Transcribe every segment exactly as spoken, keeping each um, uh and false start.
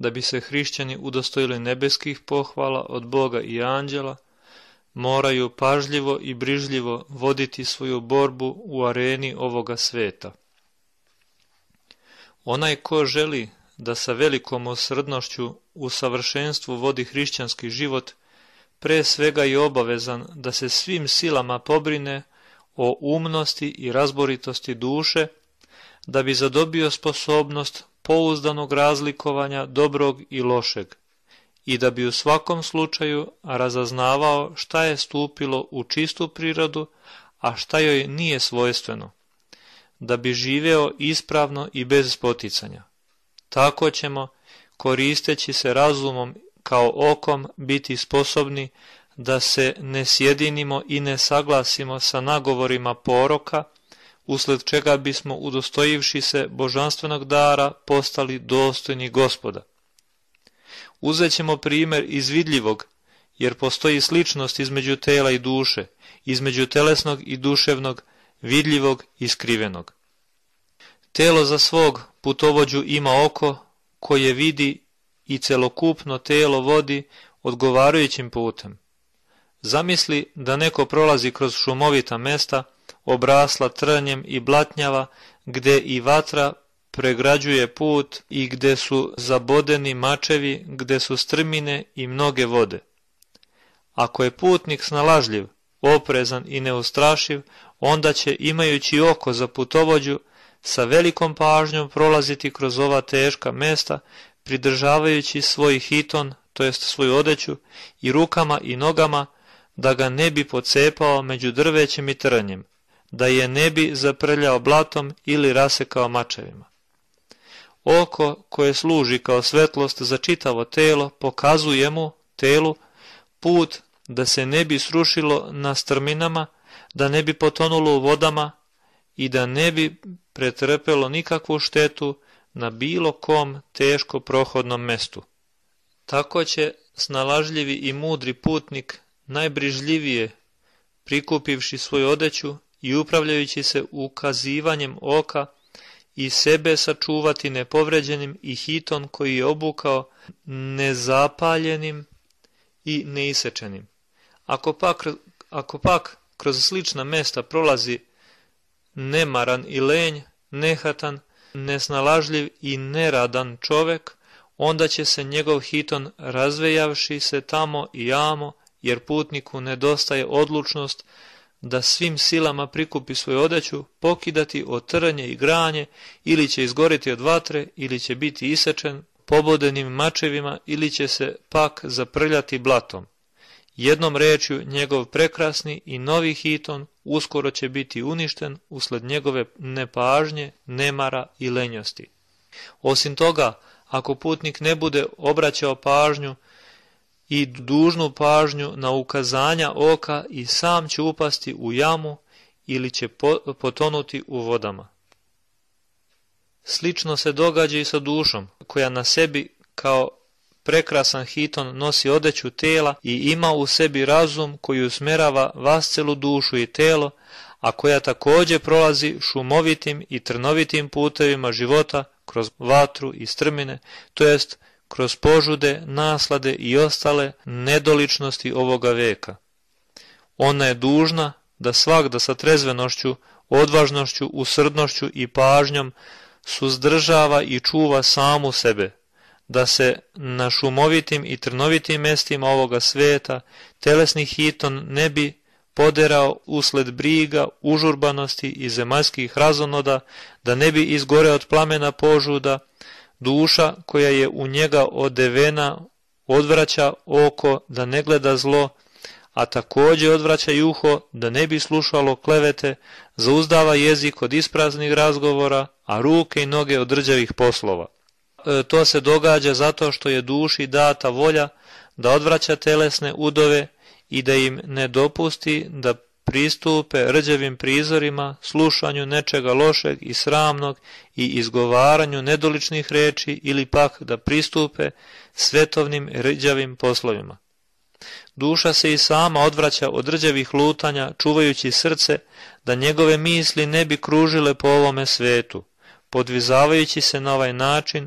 da bi se hrišćani udostojili nebeskih pohvala od Boga i anđela, moraju pažljivo i brižljivo voditi svoju borbu u areni ovoga sveta. Onaj ko želi da sa velikom osrdnošću u savršenstvu vodi hrišćanski život, pre svega je obavezan da se svim silama pobrine o umnosti i razboritosti duše, da bi zadobio sposobnost pouzdanog razlikovanja dobrog i lošeg i da bi u svakom slučaju razaznavao šta je stupilo u čistu prirodu, a šta joj nije svojstveno, da bi živeo ispravno i bez spoticanja. Tako ćemo, koristeći se razumom kao okom, biti sposobni da se ne sjedinimo i ne saglasimo sa nagovorima poroka, usled čega bismo, udostojivši se božanstvenog dara, postali dostojni Gospoda. Uzet ćemo primjer iz vidljivog, jer postoji sličnost između tela i duše, između telesnog i duševnog, vidljivog i skrivenog. Telo za svog putovođu ima oko, koje vidi i celokupno telo vodi odgovarajućim putem. Zamisli da neko prolazi kroz šumovita mesta, obrasla trnjem i blatnjava, gde i vatra pregrađuje put i gde su zabodeni mačevi, gde su strmine i mnoge vode. Ako je putnik snalažljiv, oprezan i neustrašiv, onda će, imajući oko za putovođu, sa velikom pažnjom prolaziti kroz ova teška mesta, pridržavajući svoj hiton, to jest svoju odeću, i rukama i nogama, da ga ne bi pocepao među drvećem i trnjem, da je ne bi zaprljao blatom ili rasekao mačevima. Oko koje služi kao svetlost za čitavo telo pokazuje mu, telu, put da se ne bi srušilo na strminama, da ne bi potonulo u vodama i da ne bi pretrpelo nikakvu štetu na bilo kom teško prohodnom mestu. Tako će snalažljivi i mudri putnik najbrižljivije, prikupivši svoju odeću i upravljajući se ukazivanjem oka, i sebe sačuvati nepovređenim i hiton koji je obukao nezapaljenim i neisečenim. Ako pak, ako pak kroz slična mesta prolazi nemaran i lenj, nehatan, nesnalažljiv i neradan čovek, onda će se njegov hiton, razvejavši se tamo i jamo, jer putniku nedostaje odlučnost da svim silama prikupi svoju odeću, pokidati od trnje i granje, ili će izgoriti od vatre, ili će biti isečen pobodenim mačevima, ili će se pak zaprljati blatom. Jednom rečju, njegov prekrasni i novi hiton uskoro će biti uništen usled njegove nepažnje, nemara i lenjosti. Osim toga, ako putnik ne bude obraćao pažnju i dužnu pažnju na ukazanja oka, i sam će upasti u jamu ili će potonuti u vodama. Slično se događa i sa dušom, koja na sebi kao prekrasan hiton nosi odeću tela i ima u sebi razum koji usmerava vascelu dušu i telo, a koja također prolazi šumovitim i trnovitim putevima života kroz vatru i strmine, to jest kroz požude, naslade i ostale nedoličnosti ovoga veka. Ona je dužna da svagda sa trezvenošću, odvažnošću, usrdnošću i pažnjom suzdržava i čuva samu sebe, da se na šumovitim i trnovitim mestima ovoga sveta telesni hiton ne bi poderao usled briga, užurbanosti i zemaljskih razonoda, da ne bi izgoreo od plamena požuda. Duša koja je u njega odevena odvraća oko da ne gleda zlo, a također odvraća i uho da ne bi slušalo klevete, zauzdava jezik od ispraznih razgovora, a ruke i noge od rđavih poslova. E, to se događa zato što je duši data volja da odvraća telesne udove i da im ne dopusti da pristupe rđavim prizorima, slušanju nečega lošeg i sramnog i izgovaranju nedoličnih reči, ili pak da pristupe svetovnim rđavim poslovima. Duša se i sama odvraća od rđavih lutanja, čuvajući srce da njegove misli ne bi kružile po ovome svetu. Podvizavajući se na ovaj način,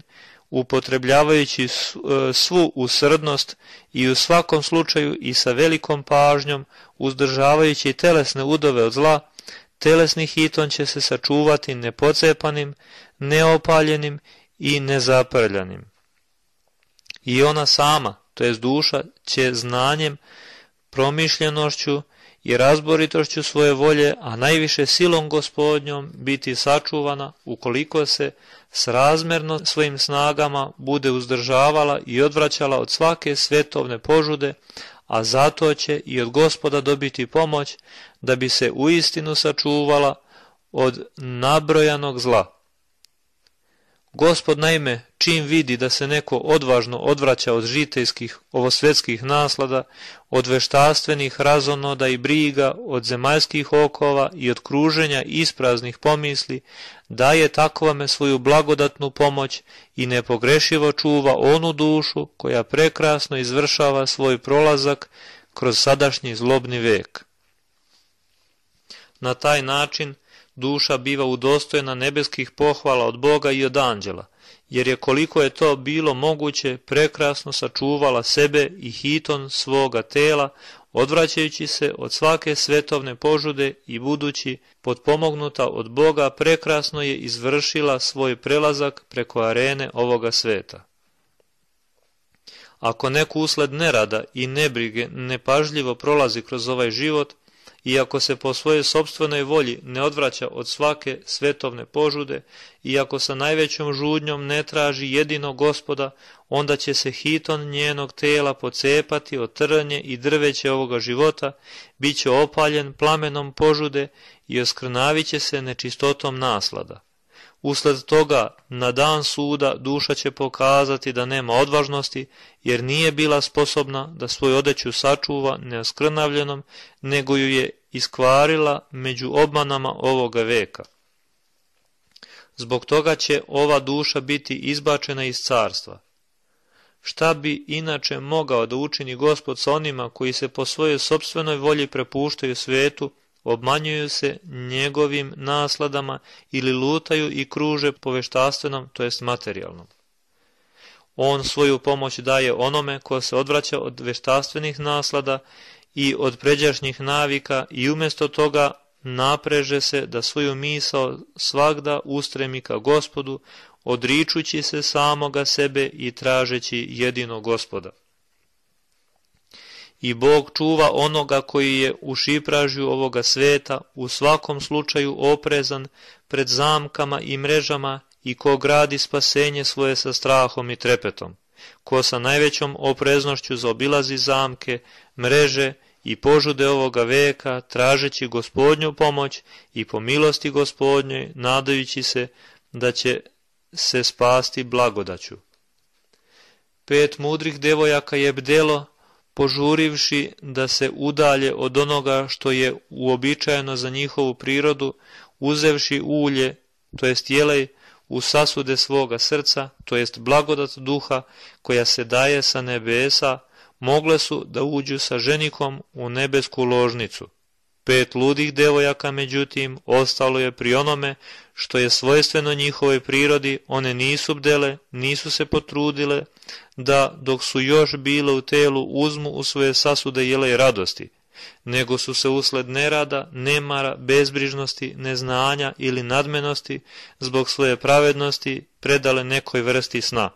upotrebljavajući svu usrdnost i u svakom slučaju i sa velikom pažnjom, uzdržavajući telesne udove od zla, telesni hiton će se sačuvati nepocepanim, neopaljenim i nezaprljanim. I ona sama, to jest duša, će znanjem, promišljenošću i razboritošću svoje volje, a najviše silom Gospodnjom, biti sačuvana ukoliko se srazmjerno svojim snagama bude uzdržavala i odvraćala od svake svetovne požude, a zato će i od Gospoda dobiti pomoć da bi se uistinu sačuvala od nabrojanog zla. Gospod naime, čim vidi da se neko odvažno odvraća od žitejskih ovosvetskih naslada, od veštastvenih razonoda i briga, od zemaljskih okova i od kruženja ispraznih pomisli, daje takvome svoju blagodatnu pomoć i nepogrešivo čuva onu dušu koja prekrasno izvršava svoj prolazak kroz sadašnji zlobni vek. Na taj način duša biva udostojena nebeskih pohvala od Boga i od anđela, jer je koliko je to bilo moguće prekrasno sačuvala sebe i hiton svoga tela, odvraćajući se od svake svetovne požude i budući potpomognuta od Boga prekrasno je izvršila svoj prelazak preko arene ovoga sveta. Ako neko usled nerada i nebrige nepažljivo prolazi kroz ovaj život, i ako se po svojoj sopstvenoj volji ne odvraća od svake svetovne požude, i ako sa najvećom žudnjom ne traži jedino Gospoda, onda će se hiton njenog tela pocepati od trnje i drveće ovoga života, bit će opaljen plamenom požude i oskrnavit će se nečistotom naslada. Usled toga, na dan suda duša će pokazati da nema odvažnosti, jer nije bila sposobna da svoju odeću sačuva neoskrnavljenom, nego ju je iskvarila među obmanama ovoga veka. Zbog toga će ova duša biti izbačena iz carstva. Šta bi inače mogao da učini Gospod sa onima koji se po svojoj sopstvenoj volji prepuštaju svetu, obmanjuju se njegovim nasladama ili lutaju i kruže po veštastvenom, to jest materijalnom? On svoju pomoć daje onome ko se odvraća od veštastvenih naslada i od pređašnjih navika i umjesto toga napreže se da svoju misao svagda ustremi ka Gospodu, odričući se samoga sebe i tražeći jedino Gospoda. I Bog čuva onoga koji je u šipražju ovoga sveta u svakom slučaju oprezan pred zamkama i mrežama i ko gradi spasenje svoje sa strahom i trepetom, ko sa najvećom opreznošću zaobilazi zamke, mreže i požude ovoga veka, tražeći Gospodnju pomoć i po milosti Gospodnjoj, nadajući se da će se spasti blagodaću. Pet mudrih devojaka je bdelo, požurivši da se udalje od onoga što je uobičajeno za njihovu prirodu, uzevši ulje, to jest jelej, u sasude svoga srca, to jest blagodat duha koja se daje sa nebesa, mogle su da uđu sa ženikom u nebesku ložnicu. Pet ludih devojaka, međutim, ostalo je pri onome što je svojstveno njihovoj prirodi, one nisu bdele, nisu se potrudile da, dok su još bile u telu, uzmu u svoje sasude jelej radosti, nego su se usled nerada, nemara, bezbrižnosti, neznanja ili nadmenosti zbog svoje pravednosti predale nekoj vrsti sna.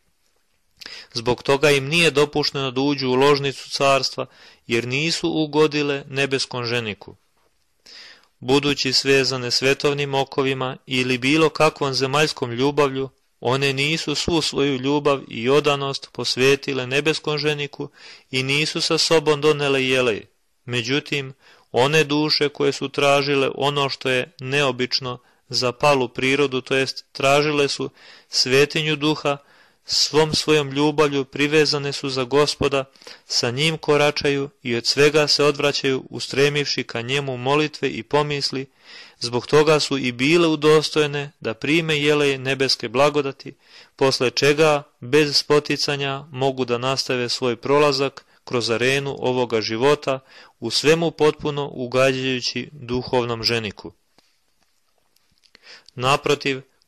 Zbog toga im nije dopušteno da uđu u ložnicu carstva, jer nisu ugodile nebeskom ženiku. Budući svezane svetovnim okovima ili bilo kakvom zemaljskom ljubavlju, one nisu svu svoju ljubav i odanost posvetile nebeskom ženiku i nisu sa sobom donele jelej. Međutim, one duše koje su tražile ono što je neobično za palu prirodu, to jest tražile su svetinju duha, svom svojom ljubavlju privezane su za Gospoda, sa njim koračaju i od svega se odvraćaju, ustremivši ka njemu molitve i pomisli, zbog toga su i bile udostojene da prime jelej nebeske blagodati, posle čega bez spoticanja mogu da nastave svoj prolazak kroz arenu ovoga života, u svemu potpuno ugađajući duhovnom ženiku. Naprotiv,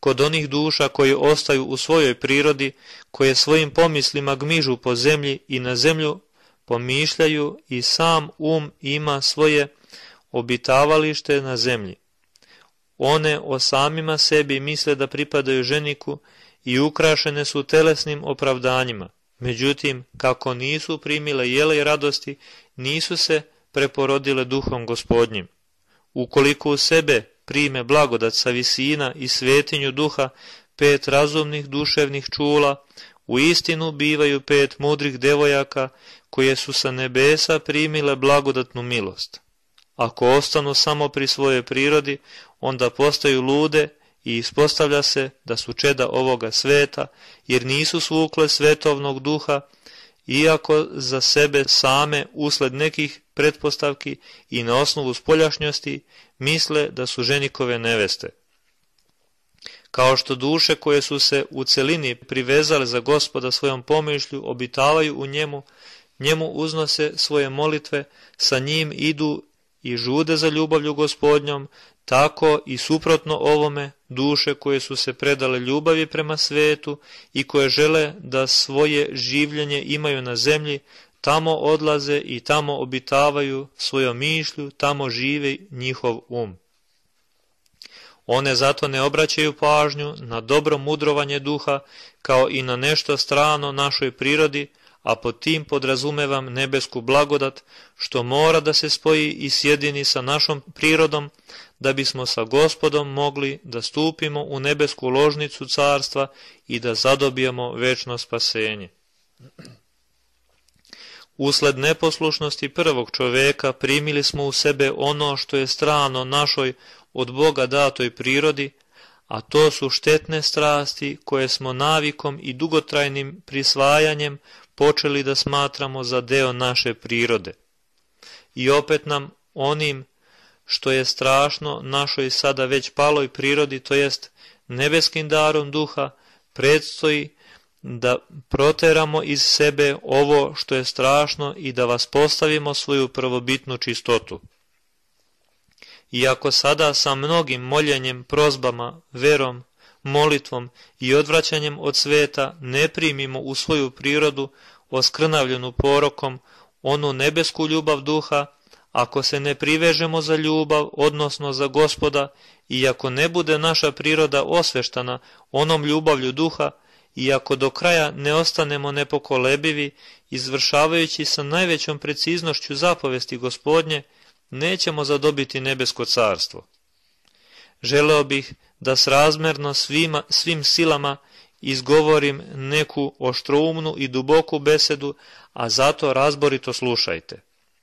kod onih duša koje ostaju u svojoj prirodi, koje svojim pomislima gmižu po zemlji i na zemlju pomišljaju i sam um ima svoje obitavalište na zemlji. One o samima sebi misle da pripadaju ženiku i ukrašene su telesnim opravdanjima. Međutim, kako nisu primile jele i radosti, nisu se preporodile duhom Gospodnjim. Ukoliko u sebe prime blagodat sa visina i svetinju duha, pet razumnih duševnih čula, u istinu bivaju pet mudrih devojaka koje su sa nebesa primile blagodatnu milost. Ako ostanu samo pri svojoj prirodi, onda postaju lude i ispostavlja se da su čeda ovoga sveta, jer nisu svukle svetovnog duha, iako za sebe same usled nekih pretpostavki i na osnovu spoljašnjosti misle da su ženikove neveste. Kao što duše koje su se u celini privezale za Gospoda svojom pomišlju obitavaju u njemu, njemu uznose svoje molitve, sa njim idu i žude za ljubavlju Gospodnjom, tako i suprotno ovome duše koje su se predale ljubavi prema svetu i koje žele da svoje življenje imaju na zemlji, tamo odlaze i tamo obitavaju svojom mišlju, tamo žive njihov um. One zato ne obraćaju pažnju na dobro mudrovanje duha kao i na nešto strano našoj prirodi, a pod tim podrazumevam nebesku blagodat, što mora da se spoji i sjedini sa našom prirodom, da bismo sa Gospodom mogli da stupimo u nebesku ložnicu carstva i da zadobijemo večno spasenje. Usled neposlušnosti prvog čoveka primili smo u sebe ono što je strano našoj od Boga datoj prirodi, a to su štetne strasti koje smo navikom i dugotrajnim prisvajanjem počeli da smatramo za deo naše prirode. I opet nam onim što je strašno našoj sada već paloj prirodi, to jest nebeskim darom duha, predstoji da proteramo iz sebe ovo što je strašno i da vas postavimo svoju prvobitnu čistotu. Iako sada sa mnogim moljenjem, prozbama, verom, molitvom i odvraćanjem od sveta ne primimo u svoju prirodu oskrnavljenu porokom onu nebesku ljubav duha, ako se ne privežemo za ljubav, odnosno za Gospoda, i ako ne bude naša priroda osveštana onom ljubavlju duha, i ako do kraja ne ostanemo nepokolebivi, izvršavajući sa najvećom preciznošću zapovesti Gospodnje, nećemo zadobiti nebesko carstvo. Želeo bih da srazmerno svima, svim silama izgovorim neku oštroumnu i duboku besedu, a zato razborito slušajte.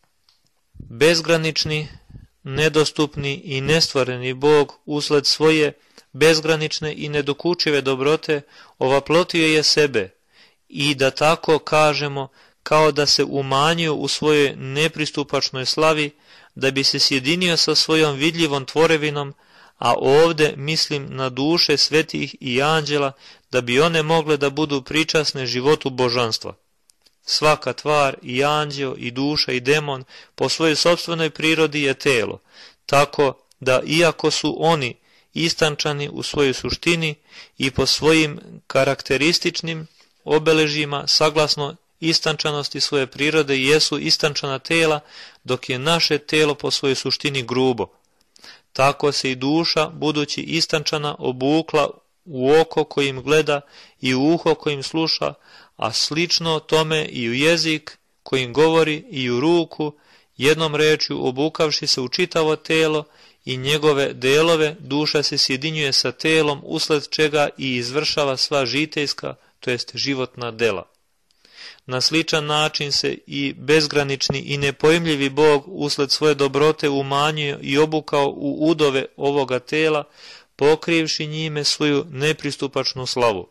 Bezgranični, nedostupni i nestvoreni Bog usled svoje bezgranične i nedokučive dobrote ovaplotio je sebe i, da tako kažemo, kao da se umanjio u svojoj nepristupačnoj slavi, da bi se sjedinio sa svojom vidljivom tvorevinom, a ovde mislim na duše svetih i anđela, da bi one mogle da budu pričasne životu božanstva. Svaka tvar, i anđeo, i duša, i demon, po svojoj sopstvenoj prirodi je telo, tako da iako su oni istančani u svojoj suštini i po svojim karakterističnim obeležjima, saglasno istančanosti svoje prirode, jesu istančana tela, dok je naše telo po svojoj suštini grubo. Tako se i duša, budući istančana, obukla u oko kojim gleda i u uho kojim sluša, a slično tome i u jezik kojim govori i u ruku, jednom rečju obukavši se u čitavo telo i njegove delove, duša se sjedinjuje sa telom, usled čega i izvršava sva žitejska, to jest životna dela. Na sličan način se i bezgranični i nepojmljivi Bog usled svoje dobrote umanjio i obukao u udove ovoga tela, pokrivši njime svoju nepristupačnu slavu.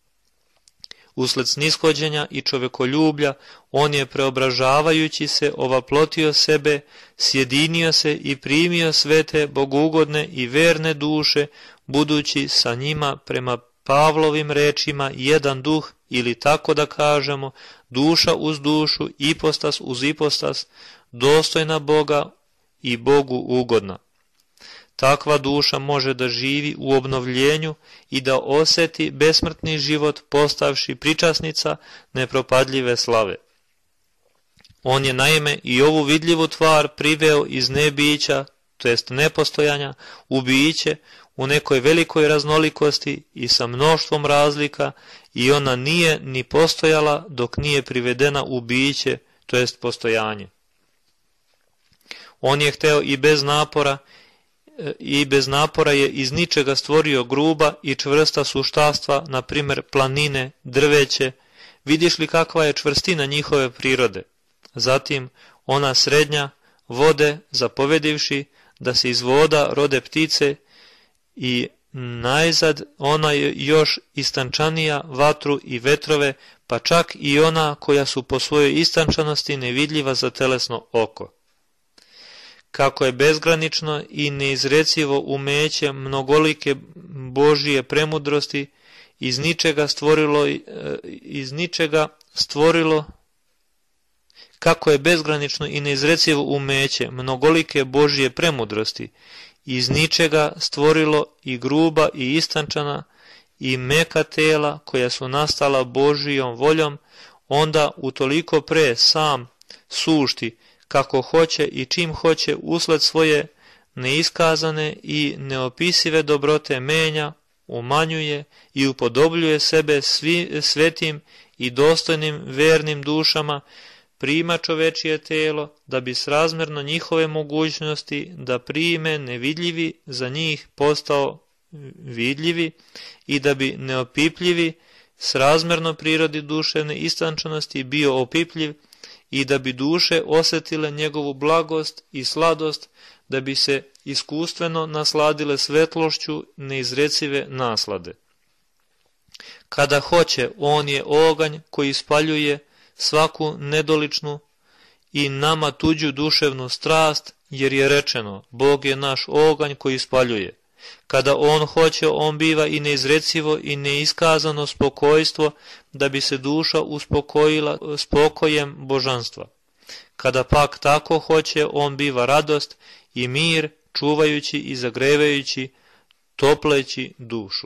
Usled snishođenja i čovekoljublja, on je, preobražavajući se, ovaplotio sebe, sjedinio se i primio svete, bogougodne i verne duše, budući sa njima prema Pavlovim rečima jedan duh, ili tako da kažemo, duša uz dušu, ipostas uz ipostas, dostojna Boga i Bogu ugodna. takva duša može da živi u obnovljenju i da osjeti besmrtni život postavši pričasnica nepropadljive slave. On je naime i ovu vidljivu tvar priveo iz nebića, to jest nepostojanja, u biće, u nekoj velikoj raznolikosti i sa mnoštvom razlika, i ona nije ni postojala dok nije privedena u biće, to jest postojanje. On je hteo i bez napora, i bez napora je iz ničega stvorio gruba i čvrsta suštastva, na primjer planine, drveće. Vidiš li kakva je čvrstina njihove prirode? Zatim ona srednja, vode, zapovedivši da se iz voda rode ptice, i najzad ona je još istančanija, vatru i vetrove, pa čak i ona koja su po svojoj istančanosti nevidljiva za telesno oko. Kako je bezgranično i neizrecivo umeće mnogolike Božije premudrosti iz ničega stvorilo, iz ničega stvorilo, kako je bezgranično i neizrecivo umeće mnogolike Božije premudrosti iz ničega stvorilo i gruba i istančana i meka tela koja su nastala Božijom voljom, onda utoliko pre sam sušti kako hoće i čim hoće usled svoje neiskazane i neopisive dobrote menja, umanjuje i upodobljuje sebe svi, svetim i dostojnim vernim dušama, prima čovečije telo da bi srazmjerno njihove mogućnosti da prime nevidljivi za njih postao vidljivi i da bi neopipljivi srazmjerno prirodi duševne istančanosti bio opipljiv i da bi duše osjetile njegovu blagost i sladost, da bi se iskustveno nasladile svetlošću neizrecive naslade. Kada hoće, on je oganj koji ispaljuje svaku nedoličnu i nama tuđu duševnu strast, jer je rečeno, Bog je naš oganj koji ispaljuje. Kada on hoće, on biva i neizrecivo i neiskazano spokojstvo, da bi se duša uspokojila spokojem božanstva. Kada pak tako hoće, on biva radost i mir, čuvajući i zagrevajući, topleći dušu.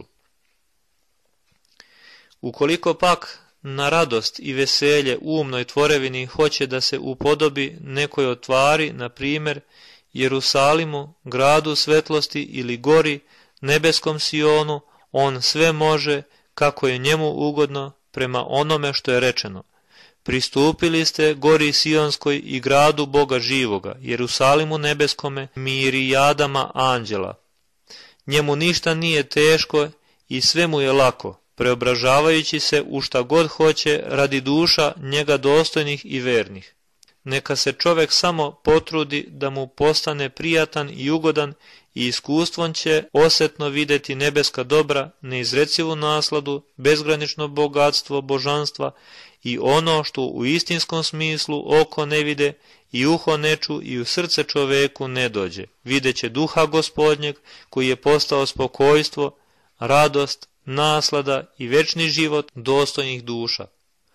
Ukoliko pak na radost i veselje umnoj tvorevini hoće da se upodobi nekoj od tvari, na primjer Jerusalimu, gradu svetlosti ili gori, nebeskom Sionu, on sve može kako je njemu ugodno prema onome što je rečeno. Pristupili ste gori Sionskoj i gradu Boga živoga, Jerusalimu nebeskome, mirijadama anđela. Njemu ništa nije teško i sve mu je lako, preobražavajući se u šta god hoće radi duša njega dostojnih i vernih. Neka se čovjek samo potrudi da mu postane prijatan i ugodan i iskustvom će osjetno vidjeti nebeska dobra, neizrecivu nasladu, bezgranično bogatstvo božanstva i ono što u istinskom smislu oko ne vide i uho ne ču i u srce čoveku ne dođe. Videće duha Gospodnjeg koji je postao spokojstvo, radost, naslada i večni život dostojnih duša.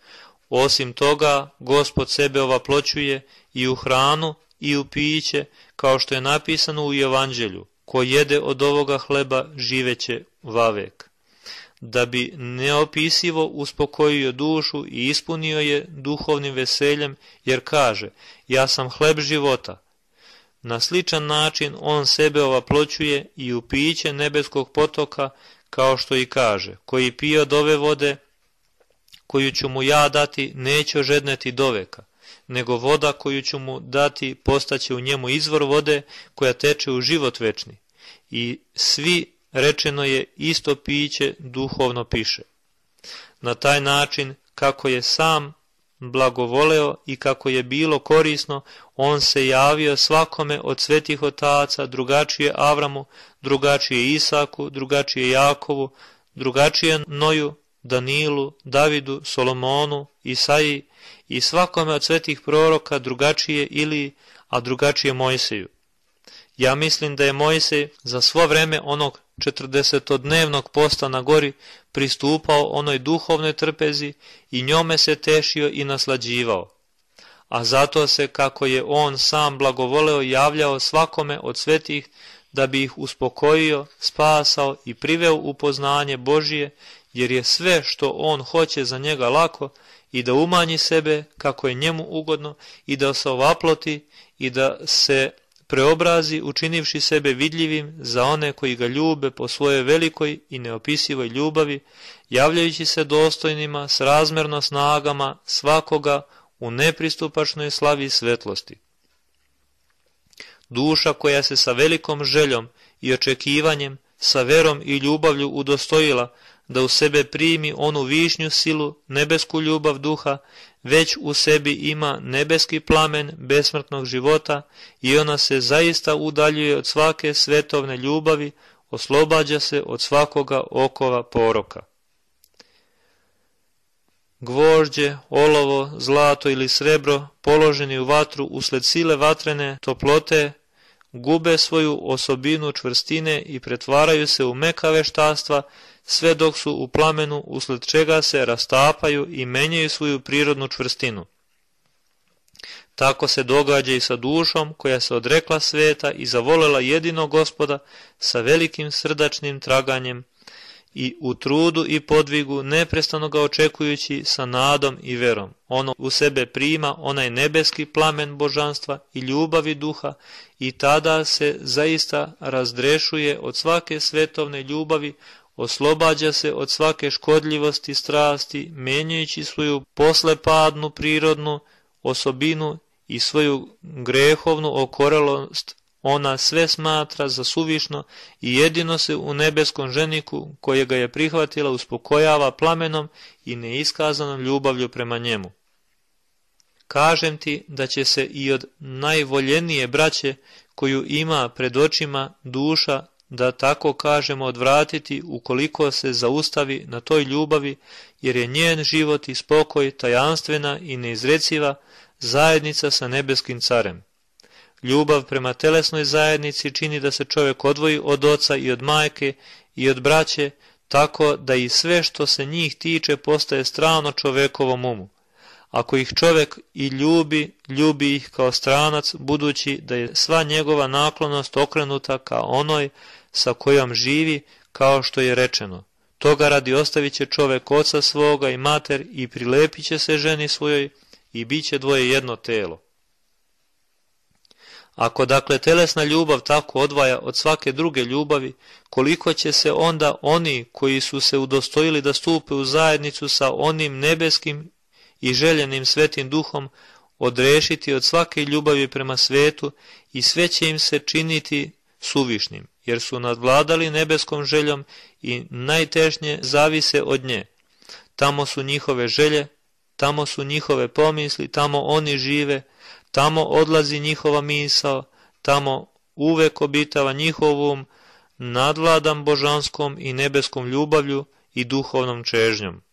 Osim toga, Gospod sebe ovaploćuje i u hranu i u piće, kao što je napisano u Evanđelju, ko jede od ovoga hleba živeće vavek. Da bi neopisivo uspokojio dušu i ispunio je duhovnim veseljem, jer kaže, ja sam hleb života. Na sličan način on sebe ovaploćuje i u piće nebeskog potoka, kao što i kaže, koji pije od ove vode, koju ću mu ja dati, neće žedneti doveka, nego voda koju ću mu dati postaće u njemu izvor vode koja teče u život večni. I svi, rečeno je, isto piće duhovno piše. Na taj način, kako je sam blagovoleo i kako je bilo korisno, on se javio svakome od svetih otaca, drugačije Avramu, drugačije Isaku, drugačije Jakovu, drugačije Noju, Danilu, Davidu, Solomonu, Isaiji i svakome od svetih proroka drugačije Iliji, a drugačije Mojsiju. Ja mislim da je Mojsej za svo vreme onog četrdesetodnevnog posta na gori pristupao onoj duhovnoj trpezi i njome se tešio i naslađivao. A zato se, kako je on sam blagovoleo, javljao svakome od svetih, da bi ih uspokojio, spasao i priveo u poznanje Božije, jer je sve što on hoće za njega lako, i da umanji sebe kako je njemu ugodno, i da se ovaploti i da se preobrazi učinivši sebe vidljivim za one koji ga ljube po svojoj velikoj i neopisivoj ljubavi, javljajući se dostojnima s razmerno snagama svakoga u nepristupačnoj slavi svetlosti. Duša koja se sa velikom željom i očekivanjem, sa verom i ljubavlju udostojila da u sebe primi onu višnju silu, nebesku ljubav duha, već u sebi ima nebeski plamen besmrtnog života i ona se zaista udaljuje od svake svetovne ljubavi, oslobađa se od svakoga okova poroka. Gvožđe, olovo, zlato ili srebro položeni u vatru usled sile vatrene toplote gube svoju osobinu čvrstine i pretvaraju se u meka veštastva, sve dok su u plamenu, usled čega se rastapaju i menjaju svoju prirodnu čvrstinu. Tako se događa i sa dušom koja se odrekla sveta i zavolela jedinog Gospoda sa velikim srdačnim traganjem i u trudu i podvigu neprestano ga očekujući sa nadom i verom. Ono u sebe prima onaj nebeski plamen božanstva i ljubavi duha i tada se zaista razdrešuje od svake svetovne ljubavi, oslobađa se od svake škodljivosti strasti, menjajući svoju poslepadnu prirodnu osobinu i svoju grehovnu okorelost, ona sve smatra za suvišno i jedino se u nebeskom ženiku, kojega je prihvatila, uspokojava plamenom i neiskazanom ljubavlju prema njemu. Kažem ti da će se i od najvoljenije braće, koju ima pred očima duša, da tako kažemo odvratiti ukoliko se zaustavi na toj ljubavi, jer je njen život i spokoj tajanstvena i neizreciva zajednica sa nebeskim carem. Ljubav prema telesnoj zajednici čini da se čovjek odvoji od oca i od majke i od braće, tako da i sve što se njih tiče postaje strano čovjekovom umu. Ako ih čovjek i ljubi, ljubi ih kao stranac, budući da je sva njegova naklonost okrenuta ka onoj sa kojom živi, kao što je rečeno. Toga radi ostavit će čovjek oca svoga i mater i prilepit će se ženi svojoj i bit će dvoje jedno telo. Ako dakle telesna ljubav tako odvaja od svake druge ljubavi, koliko će se onda oni koji su se udostojili da stupe u zajednicu sa onim nebeskim i željenim svetim duhom odrešiti od svake ljubavi prema svetu i sve će im se činiti suvišnim, jer su nadvladali nebeskom željom i najtežnje zavise od nje. Tamo su njihove želje, tamo su njihove pomisli, tamo oni žive, tamo odlazi njihova misao, tamo uvek obitava njihovom nadvladan božanskom i nebeskom ljubavlju i duhovnom čežnjom.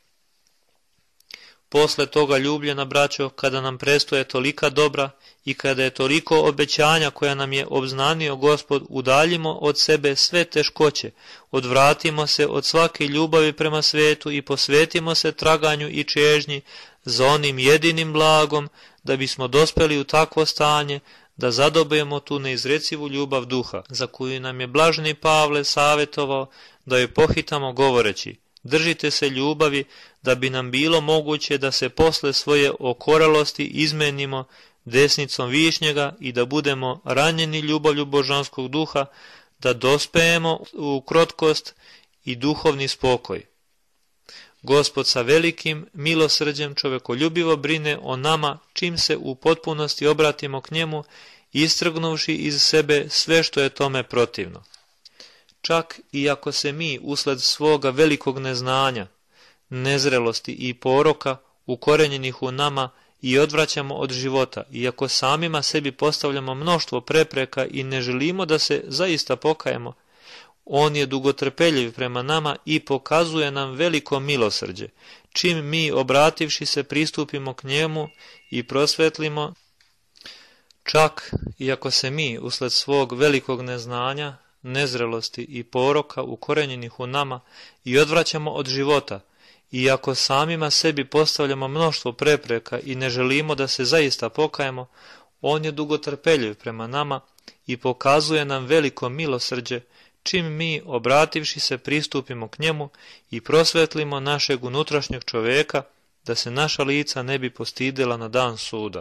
Posle toga, ljubljena braćo, kada nam prestoje tolika dobra i kada je toliko obećanja koja nam je obznanio Gospod, udaljimo od sebe sve teškoće, odvratimo se od svake ljubavi prema svetu i posvetimo se traganju i čežnji za onim jedinim blagom, da bismo dospeli u takvo stanje da zadobijemo tu neizrecivu ljubav duha, za koju nam je blaženi Pavle savjetovao da joj pohitamo govoreći: držite se ljubavi, da bi nam bilo moguće da se posle svoje okorelosti izmenimo desnicom višnjega i da budemo ranjeni ljubavlju božanskog duha, da dospejemo u krotkost i duhovni spokoj. Gospod sa velikim milosrđem čovekoljubivo brine o nama čim se u potpunosti obratimo k njemu, istrgnuvši iz sebe sve što je tome protivno. Čak i ako se mi usled svoga velikog neznanja, nezrelosti i poroka ukorenjenih u nama i odvraćamo od života, iako samima sebi postavljamo mnoštvo prepreka i ne želimo da se zaista pokajemo, on je dugotrpeljiv prema nama i pokazuje nam veliko milosrđe, čim mi obrativši se pristupimo k njemu i prosvetlimo. Čak i ako se mi usled svog velikog neznanja, nezrelosti i poroka ukorenjenih u nama i odvraćamo od života, iako samima sebi postavljamo mnoštvo prepreka i ne želimo da se zaista pokajemo, on je dugotrpeljiv prema nama i pokazuje nam veliko milosrđe, čim mi, obrativši se, pristupimo k njemu i prosvetlimo našeg unutrašnjeg čovjeka, da se naša lica ne bi postidila na dan suda.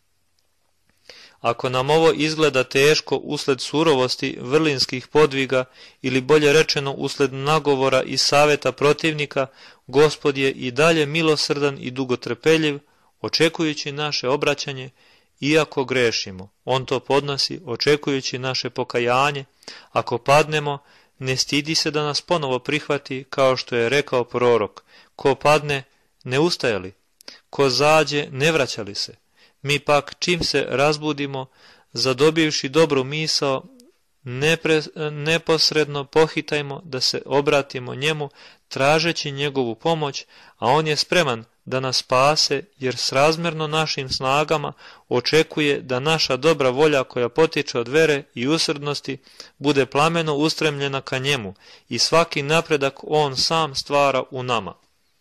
Ako nam ovo izgleda teško usled surovosti vrlinskih podviga ili bolje rečeno usled nagovora i savjeta protivnika, Gospod je i dalje milosrdan i dugotrpeljiv, očekujući naše obraćanje, iako grešimo. On to podnosi očekujući naše pokajanje. Ako padnemo, ne stidi se da nas ponovo prihvati, kao što je rekao prorok: ko padne, ne ustaje li? Ko zađe, ne vraća li se? Mi pak, čim se razbudimo, zadobivši dobru misao, nepre, neposredno pohitajmo da se obratimo njemu, tražeći njegovu pomoć, a on je spreman da nas spase, jer srazmjerno našim snagama očekuje da naša dobra volja koja potiče od vere i usrdnosti bude plameno ustremljena ka njemu i svaki napredak on sam stvara u nama.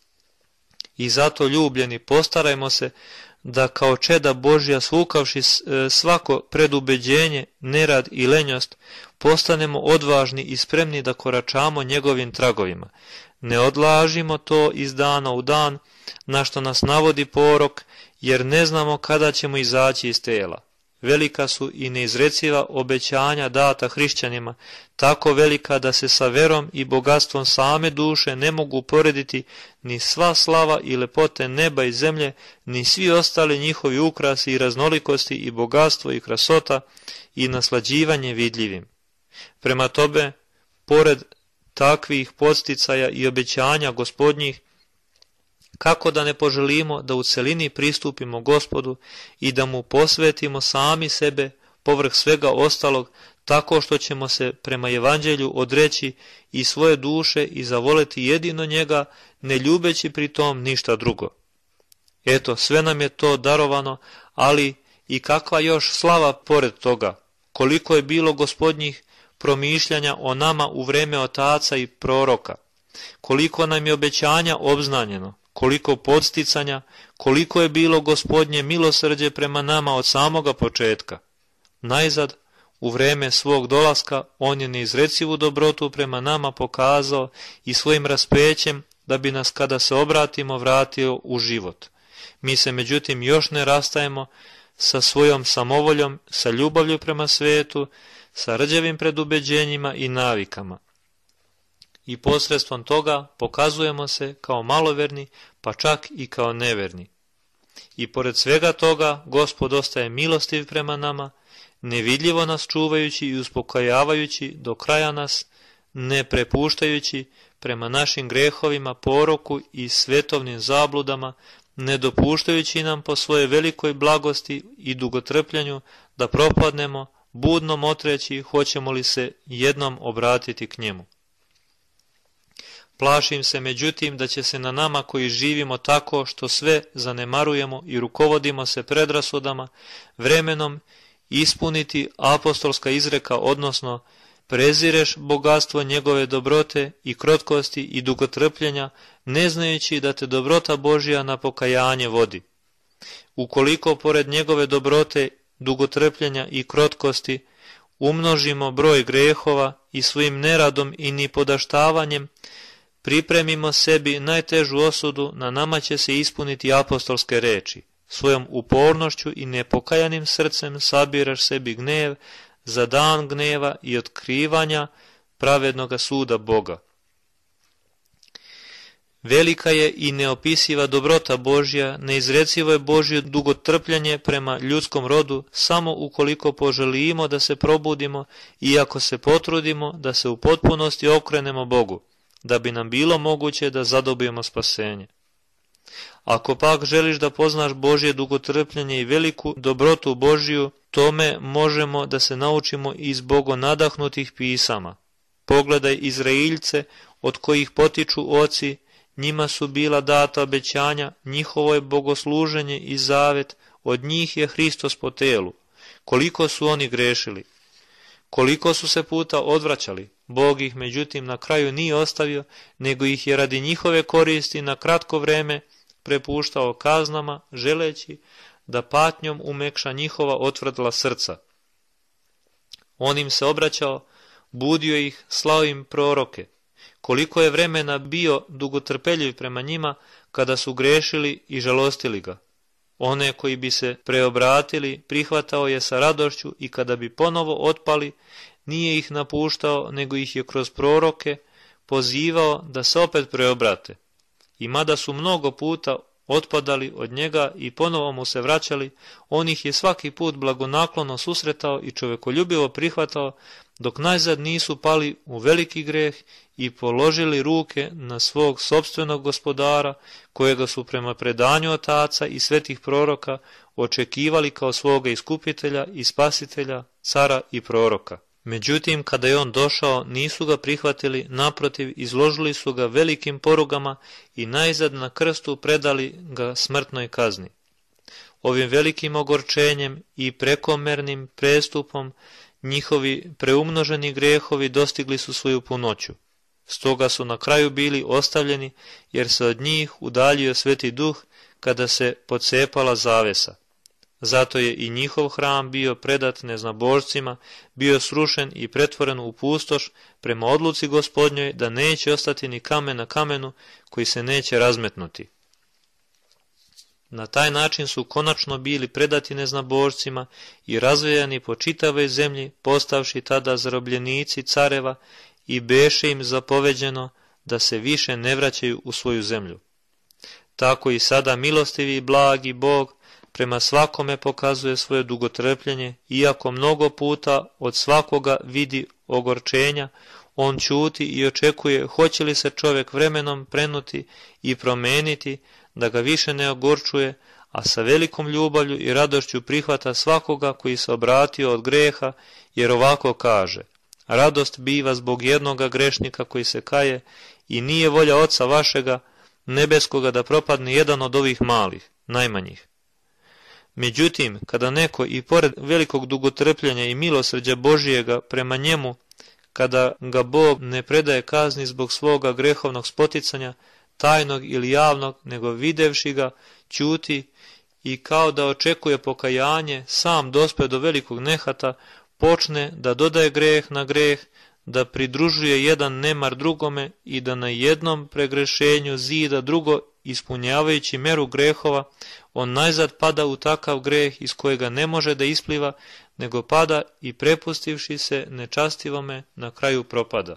I zato, ljubljeni, postarajmo se da kao čeda Božja, svukavši svako predubeđenje, nerad i lenjost, postanemo odvažni i spremni da koračamo njegovim tragovima. Ne odlažimo to iz dana u dan, na što nas navodi porok, jer ne znamo kada ćemo izaći iz tela. Velika su i neizreciva obećanja data hrišćanima, tako velika da se sa verom i bogatstvom same duše ne mogu porediti ni sva slava i lepote neba i zemlje, ni svi ostali njihovi ukrasi i raznolikosti i bogatstvo i krasota i naslađivanje vidljivim. Prema tome, pored takvih podsticaja i obećanja Gospodnjih, kako da ne poželimo da u celini pristupimo Gospodu i da mu posvetimo sami sebe povrh svega ostalog, tako što ćemo se prema evanđelju odreći i svoje duše i zavoleti jedino njega, ne ljubeći pri tom ništa drugo. Eto, sve nam je to darovano, ali i kakva još slava pored toga, koliko je bilo Gospodnjih promišljanja o nama u vreme otaca i proroka, koliko nam je obećanja obznanjeno, koliko podsticanja, koliko je bilo Gospodnje milosrđe prema nama od samoga početka. Najzad, u vreme svog dolaska, on je neizrecivu dobrotu prema nama pokazao i svojim raspećem da bi nas, kada se obratimo, vratio u život. Mi se međutim još ne rastajemo sa svojom samovoljom, sa ljubavlju prema svetu, sa rđevim predubeđenjima i navikama. I posredstvom toga pokazujemo se kao maloverni, pa čak i kao neverni. I pored svega toga, Gospod ostaje milostiv prema nama, nevidljivo nas čuvajući i uspokojavajući do kraja nas, ne prepuštajući prema našim grehovima, poroku i svetovnim zabludama, ne dopuštajući nam po svoje velikoj blagosti i dugotrpljanju da propadnemo, budno motreći hoćemo li se jednom obratiti k njemu. Plašim se međutim da će se na nama koji živimo tako što sve zanemarujemo i rukovodimo se predrasudama, vremenom ispuniti apostolska izreka, odnosno prezireš bogatstvo njegove dobrote i krotkosti i dugotrpljenja, ne znajući da te dobrota Božja na pokajanje vodi. Ukoliko pored njegove dobrote, dugotrpljenja i krotkosti umnožimo broj grehova i svojim neradom i nipodaštavanjem pripremimo sebi najtežu osudu, na nama će se ispuniti apostolske reči. Svojom upornošću i nepokajanim srcem sabiraš sebi gnev za dan gneva i otkrivanja pravednoga suda Boga. Velika je i neopisiva dobrota Božja, neizrecivo je Božje dugotrpljenje prema ljudskom rodu, samo ukoliko poželimo da se probudimo i ako se potrudimo da se u potpunosti okrenemo Bogu, da bi nam bilo moguće da zadobijemo spasenje. Ako pak želiš da poznaš Božje dugotrpljenje i veliku dobrotu Božju, tome možemo da se naučimo iz bogonadahnutih pisama. Pogledaj Izraeljce od kojih potiču oci, njima su bila data obećanja, njihovo je bogosluženje i zavet, od njih je Hristos po telu. Koliko su oni grešili, koliko su se puta odvraćali, Bog ih međutim na kraju nije ostavio, nego ih je radi njihove koristi na kratko vreme prepuštao kaznama, želeći da patnjom umekša njihova otvrdla srca. On im se obraćao, budio ih, slao im proroke. Koliko je vremena bio dugotrpeljiv prema njima kada su grešili i žalostili ga. One koji bi se preobratili prihvatao je sa radošću i kada bi ponovo otpali, nije ih napuštao, nego ih je kroz proroke pozivao da se opet preobrate. I mada su mnogo puta otpadali od njega i ponovo mu se vraćali, on ih je svaki put blagonaklono susretao i čovekoljubivo prihvatao, dok najzad nisu pali u veliki greh i položili ruke na svog sopstvenog gospodara, kojega su prema predanju otaca i svetih proroka očekivali kao svoga iskupitelja i spasitelja, cara i proroka. Međutim, kada je on došao, nisu ga prihvatili, naprotiv, izložili su ga velikim porugama i najzad na krstu predali ga smrtnoj kazni. Ovim velikim ogorčenjem i prekomernim prestupom njihovi preumnoženi grehovi dostigli su svoju punoću. Stoga su na kraju bili ostavljeni, jer se od njih udaljio Sveti Duh kada se pocepala zavesa. Zato je i njihov hram bio predat neznabožcima, bio srušen i pretvoren u pustoš prema odluci Gospodnjoj da neće ostati ni kamen na kamenu koji se neće razmetnuti. Na taj način su konačno bili predati neznabožcima i razvejani po čitavoj zemlji, postavši tada zarobljenici careva, i beše im zapoveđeno da se više ne vraćaju u svoju zemlju. Tako i sada milostivi i blagi Bog prema svakome pokazuje svoje dugotrpljenje, iako mnogo puta od svakoga vidi ogorčenja, on ćuti i očekuje hoće li se čovjek vremenom prenuti i promeniti, da ga više ne ogorčuje, a sa velikom ljubavlju i radošću prihvata svakoga koji se obratio od greha, jer ovako kaže: radost biva zbog jednoga grešnika koji se kaje i nije volja Oca vašega nebeskoga da propadne jedan od ovih malih, najmanjih. Međutim, kada neko i pored velikog dugotrpljenja i milosrđa Božijega prema njemu, kada ga Bog ne predaje kazni zbog svoga grehovnog spoticanja, tajnog ili javnog, nego videvši ga, ćuti i kao da očekuje pokajanje, sam dospe do velikog nehata, počne da dodaje greh na greh, da pridružuje jedan nemar drugome i da na jednom pregrešenju zida drugo, ispunjavajući meru grehova, on najzad pada u takav greh iz kojega ne može da ispliva, nego pada i prepustivši se nečastivome na kraju propada.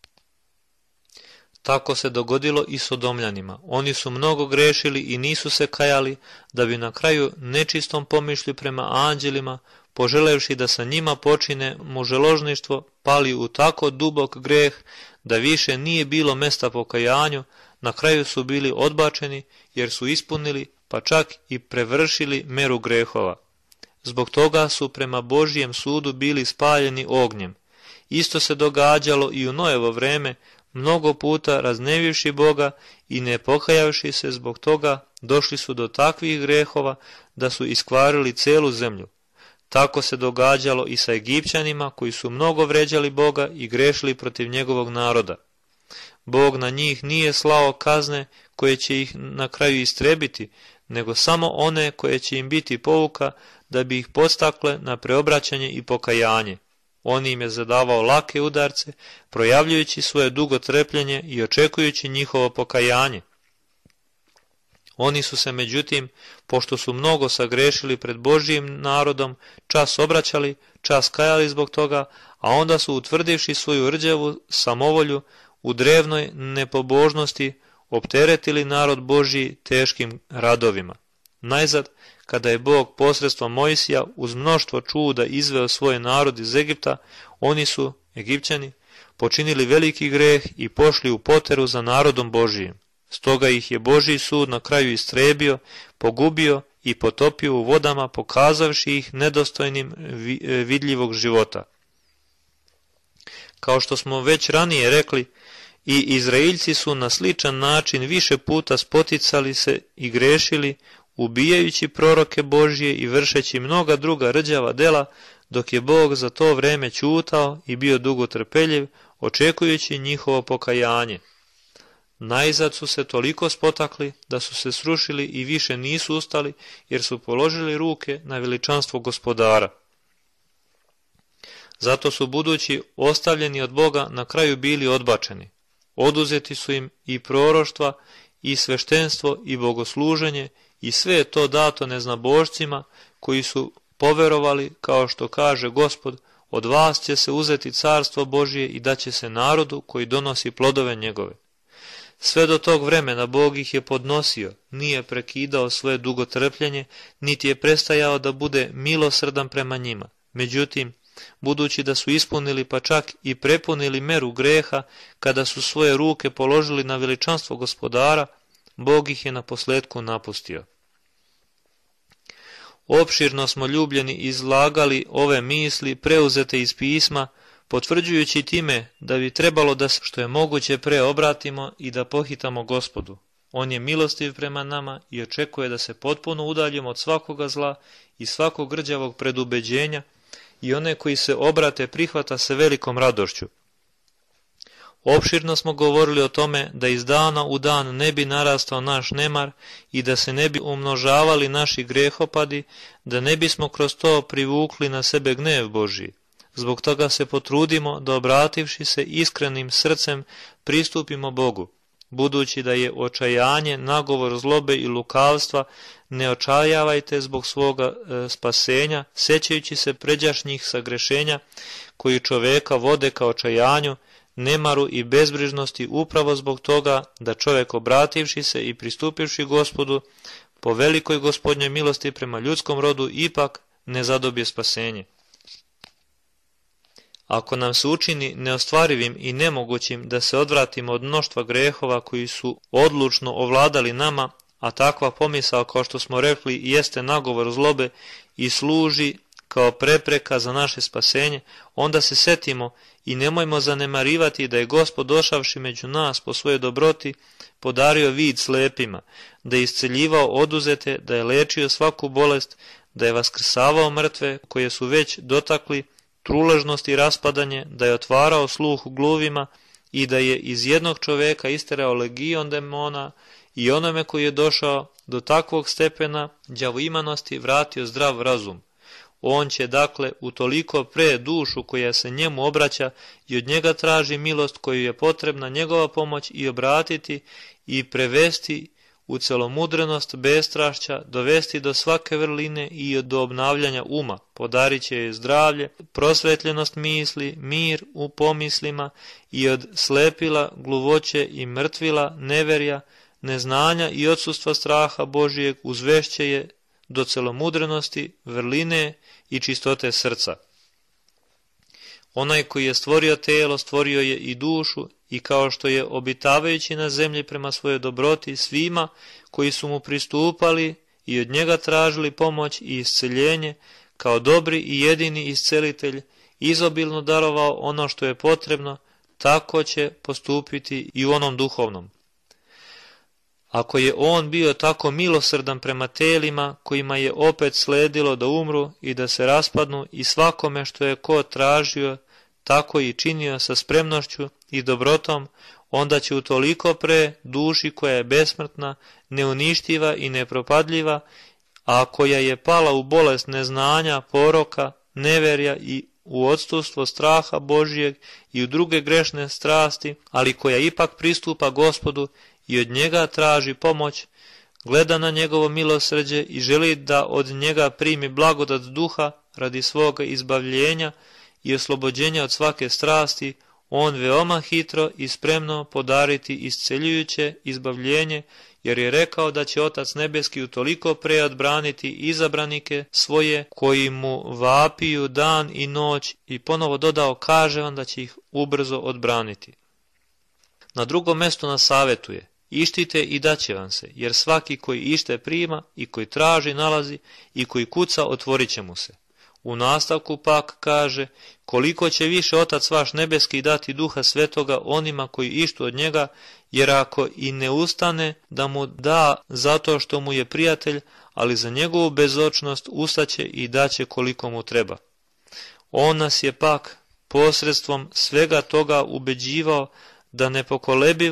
Tako se dogodilo i Sodomljanima. Oni su mnogo grešili i nisu se kajali, da bi na kraju nečistom pomišlju prema anđelima, poželevši da sa njima počine muželožništvo, pali u tako dubok greh da više nije bilo mesta pokajanju, na kraju su bili odbačeni jer su ispunili pa čak i prevršili meru grehova. Zbog toga su prema Božijem sudu bili spaljeni ognjem. Isto se događalo i u Noevo vreme, mnogo puta raznevivši Boga i ne pokajavši se zbog toga, došli su do takvih grehova da su iskvarili celu zemlju. Tako se događalo i sa Egipćanima koji su mnogo vređali Boga i grešili protiv njegovog naroda. Bog na njih nije slao kazne koje će ih na kraju istrebiti, nego samo one koje će im biti pouka da bi ih podstakle na preobraćanje i pokajanje. On im je zadavao lake udarce, projavljujući svoje dugo trpljenje i očekujući njihovo pokajanje. Oni su se međutim, pošto su mnogo sagrešili pred Božijim narodom, čas obraćali, čas kajali zbog toga, a onda su, utvrdivši svoju rđavu samovolju u drevnoj nepobožnosti, opteretili narod Božiji teškim radovima. Najzad, kada je Bog posredstvom Mojsija uz mnoštvo čuda izveo svoj narod iz Egipta, oni su, Egipćani, počinili veliki greh i pošli u poteru za narodom Božijim. Stoga ih je Božji sud na kraju istrebio, pogubio i potopio u vodama, pokazavši ih nedostojnim vidljivog života. Kao što smo već ranije rekli, i Izraeljci su na sličan način više puta spoticali se i grešili, ubijajući proroke Božje i vršeći mnoga druga rđava dela, dok je Bog za to vreme ćutao i bio dugo trpeljiv, očekujući njihovo pokajanje. Najzad su se toliko spotakli da su se srušili i više nisu ustali, jer su položili ruke na veličanstvo Gospodara. Zato su budući ostavljeni od Boga na kraju bili odbačeni. Oduzeti su im i proroštva, i sveštenstvo, i bogosluženje, i sve je to dato neznabošcima koji su poverovali, kao što kaže Gospod, od vas će se uzeti carstvo Božije i daće se narodu koji donosi plodove njegove. Sve do tog vremena Bog ih je podnosio, nije prekidao svoje dugotrpljenje, niti je prestajao da bude milosrdan prema njima. Međutim, budući da su ispunili pa čak i prepunili meru greha, kada su svoje ruke položili na veličanstvo Gospodara, Bog ih je na posletku napustio. Opširno smo ljubljeni izlagali ove misli preuzete iz pisma, potvrđujući time da bi trebalo da se što je moguće pre obratimo i da pohitamo Gospodu. On je milostiv prema nama i očekuje da se potpuno udaljimo od svakoga zla i svakog grđavog predubeđenja, i one koji se obrate prihvata se velikom radošću. Opširno smo govorili o tome da iz dana u dan ne bi narastao naš nemar i da se ne bi umnožavali naši grehopadi, da ne bismo kroz to privukli na sebe gnev Božji. Zbog toga se potrudimo da, obrativši se iskrenim srcem, pristupimo Bogu. Budući da je očajanje nagovor zlobe i lukavstva, ne očajavajte zbog svoga e, spasenja, sećajući se pređašnjih sagrešenja koji čoveka vode ka očajanju, nemaru i bezbrižnosti, upravo zbog toga da čovek, obrativši se i pristupivši Gospodu po velikoj Gospodnjoj milosti prema ljudskom rodu, ipak ne zadobije spasenje. Ako nam se učini neostvarivim i nemogućim da se odvratimo od mnoštva grehova koji su odlučno ovladali nama, a takva pomisao, kao što smo rekli, jeste nagovor zlobe i služi kao prepreka za naše spasenje, onda se setimo i nemojmo zanemarivati da je Gospod, došavši među nas po svojoj dobroti, podario vid slepima, da je isceljivao oduzete, da je lečio svaku bolest, da je vaskrsavao mrtve koje su već dotakli truležnost i raspadanje, da je otvarao sluh gluvima i da je iz jednog čoveka isterao legion demona i onome koji je došao do takvog stepena đavoimanosti vratio zdrav razum. On će dakle utoliko pre dušu koja se njemu obraća i od njega traži milost koju je potrebna njegova pomoć i obratiti i prevesti u celomudrenost bestrašća, dovesti do svake vrline i do obnavljanja uma, podarit će joj zdravlje, prosvetljenost misli, mir u pomislima i od slepila, gluvoće i mrtvila, neverja, neznanja i odsustva straha Božijeg uzvešće je do celomudrenosti, vrline i čistote srca. Onaj koji je stvorio telo, stvorio je i dušu, i kao što je obitavajući na zemlji prema svojoj dobroti svima koji su mu pristupali i od njega tražili pomoć i isceljenje, kao dobri i jedini iscelitelj, izobilno darovao ono što je potrebno, tako će postupiti i u onom duhovnom. Ako je on bio tako milosrdan prema telima kojima je opet sledilo da umru i da se raspadnu, i svakome što je ko tražio, tako i činio sa spremnošću i dobrotom, onda će utoliko pre duši koja je besmrtna, neuništiva i nepropadljiva, a koja je pala u bolest neznanja, poroka, neverja i u odsustvo straha Božijeg i u druge grešne strasti, ali koja ipak pristupa Gospodu i od njega traži pomoć, gleda na njegovo milosrđe i želi da od njega primi blagodat duha radi svoga izbavljenja i oslobođenja od svake strasti, on veoma hitro i spremno podariti isceljujuće izbavljenje, jer je rekao da će Otac nebeski utoliko pre odbraniti izabranike svoje koji mu vapiju dan i noć, i ponovo dodao, kaže on da će ih ubrzo odbraniti. Na drugom mjestu nas savjetuje: ištite i daće vam se, jer svaki koji ište prima i koji traži nalazi i koji kuca otvorit će mu se. U nastavku pak kaže: koliko će više Otac vaš nebeski dati Duha Svetoga onima koji ištu od njega, jer ako i ne ustane da mu da zato što mu je prijatelj, ali za njegovu bezočnost ustaće i daće koliko mu treba. On nas je pak posredstvom svega toga ubeđivao da nepokolebivo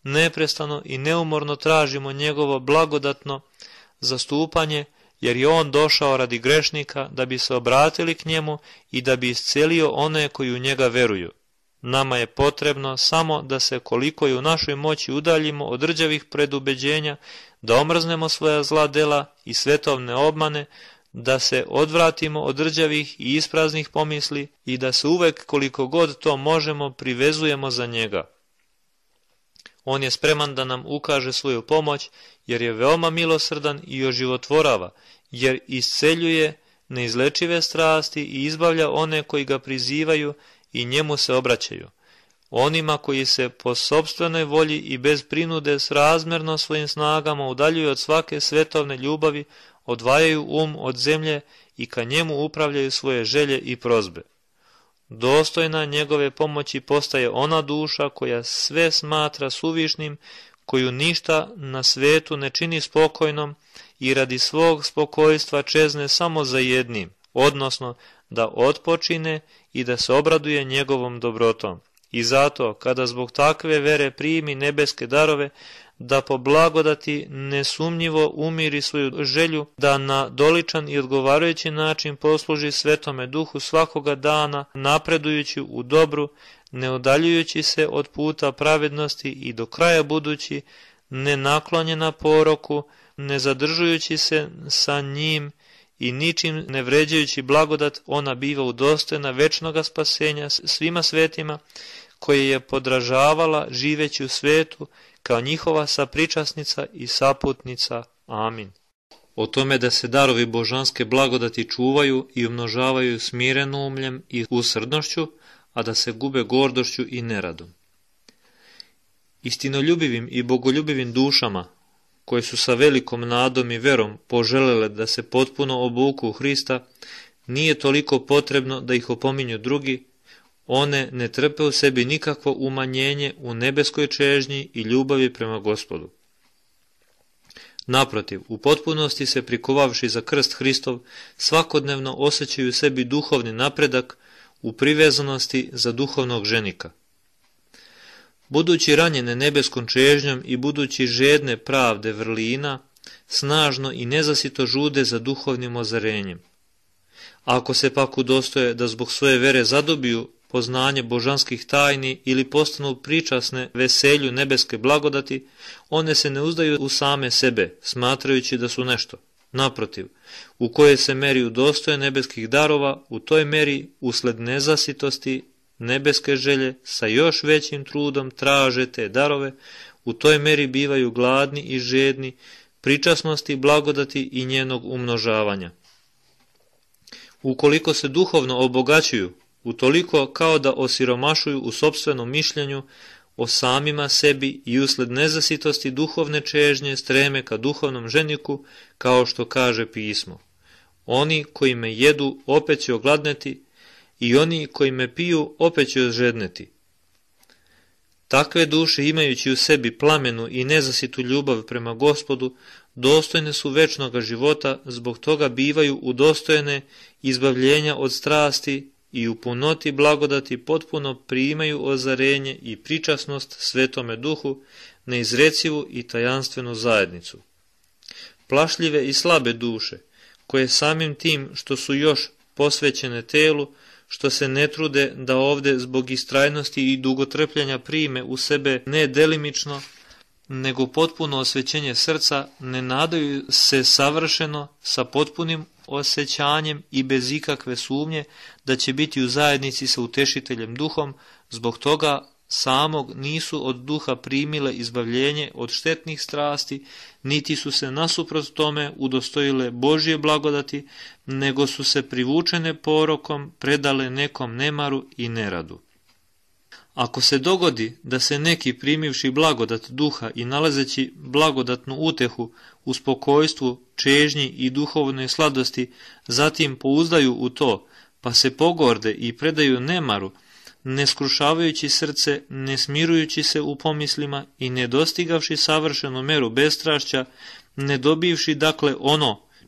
neprestano i neumorno tražimo njegovo blagodatno zastupanje, jer je on došao radi grešnika da bi se obratili k njemu i da bi iscelio one koji u njega veruju. Nama je potrebno samo da se koliko je u našoj moći udaljimo od rđavih predubeđenja, da omrznemo svoja zla dela i svetovne obmane, da se odvratimo od rđavih i ispraznih pomisli i da se uvek koliko god to možemo privezujemo za njega. On je spreman da nam ukaže svoju pomoć, jer je veoma milosrdan i oživotvorava, jer isceljuje neizlečive strasti i izbavlja one koji ga prizivaju i njemu se obraćaju. Onima koji se po sopstvenoj volji i bez prinude srazmjerno svojim snagama udaljuju od svake svetovne ljubavi, odvajaju um od zemlje i ka njemu upravljaju svoje želje i prozbe. Dostojna njegove pomoći postaje ona duša koja sve smatra suvišnim, koju ništa na svetu ne čini spokojnom i radi svog spokojstva čezne samo za jednim, odnosno da otpočine i da se obraduje njegovom dobrotom. I zato, kada zbog takve vere primi nebeske darove, da po blagodati nesumnjivo umiri svoju želju, da na doličan i odgovarajući način posluži Svetome Duhu svakoga dana, napredujući u dobru, ne udaljujući se od puta pravednosti i do kraja budući, ne naklonjena poroku, ne zadržujući se sa njim i ničim ne vređajući blagodat, ona biva udostojna večnoga spasenja svima svetima, koje je podražavala živeći u svetu kao njihova sapričasnica i saputnica. Amin. O tome da se darovi božanske blagodati čuvaju i umnožavaju smirenumljem i usrdnošću, a da se gube gordošću i neradom. Istinoljubivim i bogoljubivim dušama, koje su sa velikom nadom i verom poželele da se potpuno obuku u Hrista, nije toliko potrebno da ih opominju drugi. One ne trpe u sebi nikakvo umanjenje u nebeskoj čežnji i ljubavi prema Gospodu. Naprotiv, u potpunosti se prikovavši za krst Hristov, svakodnevno osjećaju u sebi duhovni napredak u privezanosti za duhovnog ženika. Budući ranjene nebeskom čežnjom i budući žedne pravde vrlina, snažno i nezasito žude za duhovnim ozarenjem. Ako se pak udostoje da zbog svoje vere zadobiju poznanje božanskih tajni ili postanu pričasne veselju nebeske blagodati, one se ne uzdaju u same sebe, smatrajući da su nešto. Naprotiv, u koje se meri udostoje nebeskih darova, u toj meri, usled nezasitosti nebeske želje, sa još većim trudom traže te darove, u toj meri bivaju gladni i žedni pričasnosti blagodati i njenog umnožavanja. Ukoliko se duhovno obogaćuju, utoliko kao da osiromašuju u sopstvenom mišljenju o samima sebi i usled nezasitosti duhovne čežnje streme ka duhovnom ženiku, kao što kaže pismo. Oni koji me jedu opet će ogladneti i oni koji me piju opet će ožedneti. Takve duše imajući u sebi plamenu i nezasitu ljubav prema Gospodu, dostojne su večnoga života, zbog toga bivaju udostojene izbavljenja od strasti i u punoti blagodati potpuno primaju ozarenje i pričasnost Svetome Duhu, neizrecivu i tajanstvenu zajednicu. Plašljive i slabe duše, koje samim tim što su još posvećene telu, što se ne trude da ovde zbog istrajnosti i dugotrpljenja prime u sebe ne delimično, nego potpuno osvećenje srca, ne nadaju se savršeno sa potpunim osjećanjem i bez ikakve sumnje da će biti u zajednici sa utešiteljem duhom, zbog toga samog nisu od duha primile izbavljenje od štetnih strasti, niti su se nasuprot tome udostojile Božje blagodati, nego su se privučene porokom predale nekom nemaru i neradu. Ako se dogodi da se neki primivši blagodat duha i nalazeći blagodatnu utehu u spokojstvu, čežnji i duhovnoj sladosti, zatim pouzdaju u to, pa se pogorde i predaju nemaru, ne skrušavajući srce, ne smirujući se u pomislima i ne dostigavši savršenu meru bestrašća, ne dobivši dakle ono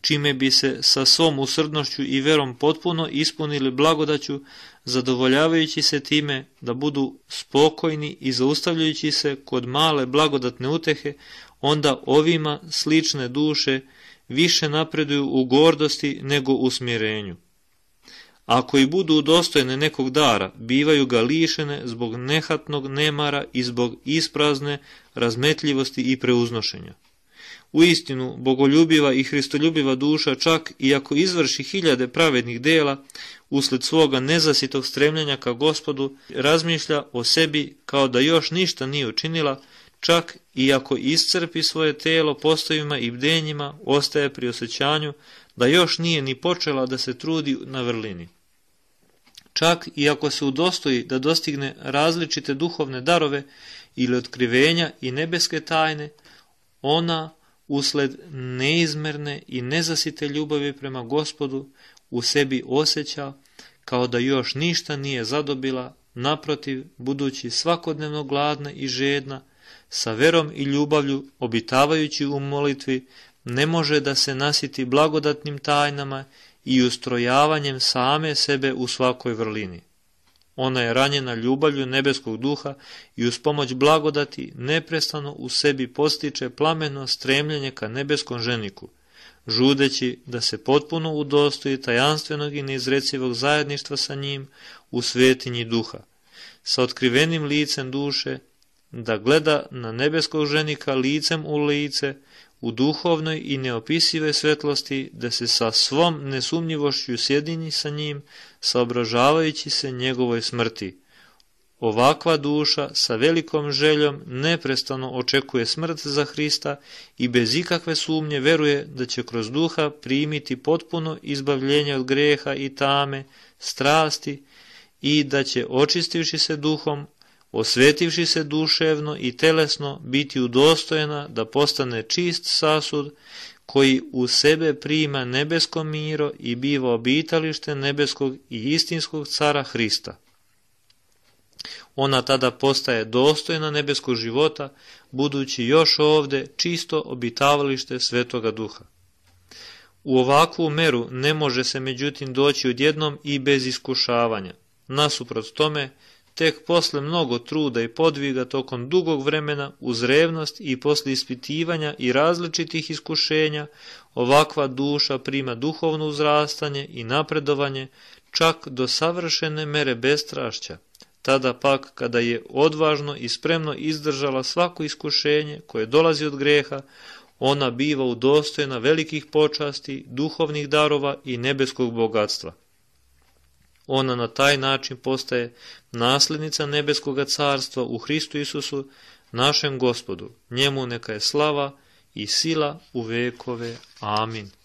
čime bi se sa svom usrdnošću i verom potpuno ispunili blagodaću, zadovoljavajući se time da budu spokojni i zaustavljajući se kod male blagodatne utehe, onda ovima slične duše više napreduju u gordosti nego u smirenju. Ako i budu udostojne nekog dara, bivaju ga lišene zbog nehatnog nemara i zbog isprazne razmetljivosti i preuznošenja. Uistinu, bogoljubiva i hristoljubiva duša, čak i ako izvrši hiljade pravednih dela, usled svoga nezasitog stremljenja ka Gospodu, razmišlja o sebi kao da još ništa nije učinila, čak i ako iscrpi svoje telo postojima i bdenjima, ostaje pri osjećanju da još nije ni počela da se trudi na vrlini. Čak i ako se udostoji da dostigne različite duhovne darove ili otkrivenja i nebeske tajne, ona, usled neizmerne i nezasite ljubavi prema Gospodu, u sebi osjeća kao da još ništa nije zadobila, naprotiv, budući svakodnevno gladna i žedna, sa verom i ljubavlju, obitavajući u molitvi, ne može da se nasiti blagodatnim tajnama i ustrojavanjem same sebe u svakoj vrlini. Ona je ranjena ljubavlju nebeskog duha i uz pomoć blagodati neprestano u sebi postiče plameno stremljenje ka nebeskom ženiku, žudeći da se potpuno udostoji tajanstvenog i neizrecivog zajedništva sa njim u svetinji duha, sa otkrivenim licem duše, da gleda na nebeskog ženika licem u lice, u duhovnoj i neopisive svetlosti, da se sa svom nesumnjivošću sjedini sa njim, saobražavajući se njegovoj smrti. Ovakva duša sa velikom željom neprestano očekuje smrt za Hrista i bez ikakve sumnje veruje da će kroz duha primiti potpuno izbavljenje od greha i tame, strasti i da će, očistivši se duhom, osvetivši se duševno i telesno, biti udostojena da postane čist sasud koji u sebe prima nebesko miro i biva obitalište nebeskog i istinskog cara Hrista. Ona tada postaje dostojna nebeskog života, budući još ovde čisto obitavalište Svetoga Duha. U ovakvu meru ne može se međutim doći odjednom i bez iskušavanja. Nasuprot tome, tek posle mnogo truda i podviga tokom dugog vremena, uz revnost i posle ispitivanja i različitih iskušenja, ovakva duša prima duhovno uzrastanje i napredovanje čak do savršene mere bestrašća. Tada pak, kada je odvažno i spremno izdržala svako iskušenje koje dolazi od greha, ona biva udostojena velikih počasti, duhovnih darova i nebeskog bogatstva. Ona na taj način postaje naslednica nebeskoga carstva u Hristu Isusu, našem Gospodu. Njemu neka je slava i sila u vekove. Amin.